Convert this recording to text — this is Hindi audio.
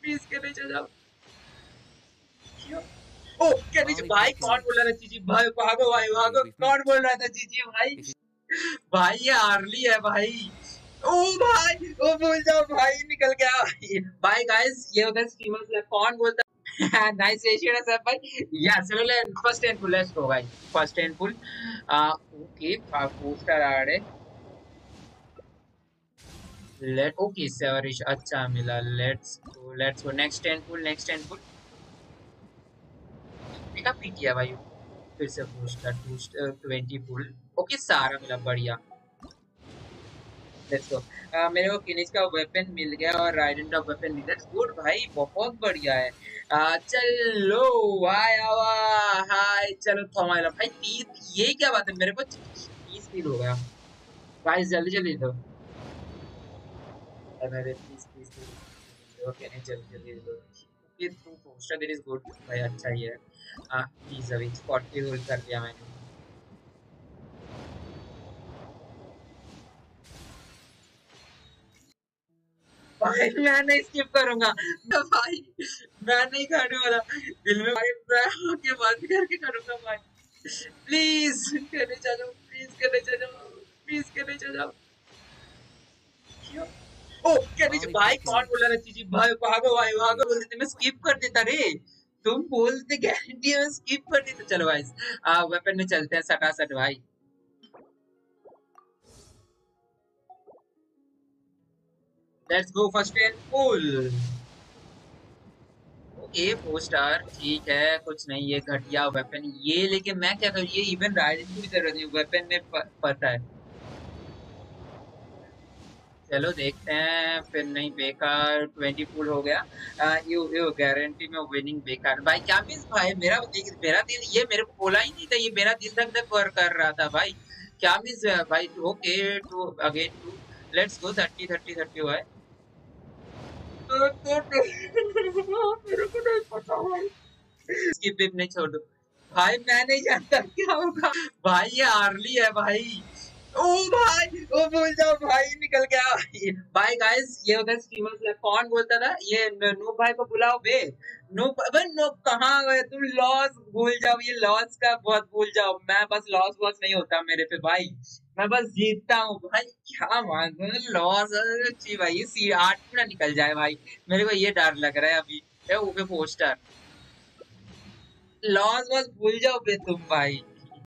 प्लीज के नीचे जाओ। क्यों? ओ क्या नीचे भाई कौन बोल रहा था जीजी भाई भागो भाई भागो कौन बोल रहा था जीजी भाई भाई ये आर्ली है भाई। ओ भाई ओ भूल जाओ भाई निकल गया भाई भाई गाइस ये होता है स्ट्रीमर्स लाइक कौन बोलता है नाइस रेशियो सब भाई yes first and full let's go भाई first and full okay poster आ रहे लेट ओके सेवरिश अच्छा मिला let's go next and full देखा पीटिया भाई फिर से बूस्टर 20 फुल ओके सारा मिला बढ़िया लेट्स गो मेरे को फिनिश का वेपन मिल गया और राइडेंट का वेपन मिल गया गुड भाई बहुत बढ़िया है चलो भाई आवा हाय चलो थमाइला भाई 30 ये क्या बात है मेरे को 30 फील हो गया गाइस जल्दी जल्दी दो मेरे प्लीज ओके नहीं जल्दी जल्दी दो ये तू पोस्टर देयर इज गुड भाई अच्छा ही है प्लीज अभी 40 होल्ड कर लिया मैंने भाई मैं नहीं स्किप करूंगा भाई मैं नहीं करने वाला दिल में भाई मैं आके बंद करके करूंगा भाई प्लीज करने चलो प्लीज करने चलो प्लीज करने चलो क्यों ओ कहने चलो भाई कौन बोल रहा है चीजी भाई भागो भाई भागो बोल देते मैं स्किप कर देता रे तुम बोलते गारंटी है मैं स्किप कर देता चलो भाई वेपन में चलते हैं सटासट भाई let's go first and full okay 4 star ठीक है कुछ नहीं ये घटिया वेपन ये लेकिन मैं क्या करूँ ये इवन राइडिंग की भी जरूरत नहीं वेपन में पता है चलो देखते हैं फिर नहीं बेकार 20 फुल हो गया यू यू गारंटी में विनिंग बेकार भाई क्या मीन्स भाई मेरा दिल ये मेरे को बोला ही नहीं था ये मेरा दिल धक धक कर रहा था भाई क्या मीन्स भाई okay to again to let's go 30 हुआ है मेरे को नहीं पता भाई स्किप विप नहीं छोड़ दो भाई मैं नहीं जानता क्या होगा भाई ये आर्ली है भाई ओ भाई ओ भूल जाओ भाई निकल गया भाई गाइस ये होता है स्ट्रीमर्स लाइक कौन बोलता था ये नो भाई को बुलाओ बे नो बे नो कहाँ गए तुम लॉस भूल जाओ ये लॉस का बहुत भूल जाओ मैं बस लॉस वॉस नहीं होता मेरे पे भाई मैं बस जीतता हूँ भाई क्या मानूं लॉस अच्छी भाई सी 8 ना निकल जाए भाई मेरे को ये डर लग रहा है अभी ऊपर पोस्टर लॉस बस भूल जाओ बे तुम भाई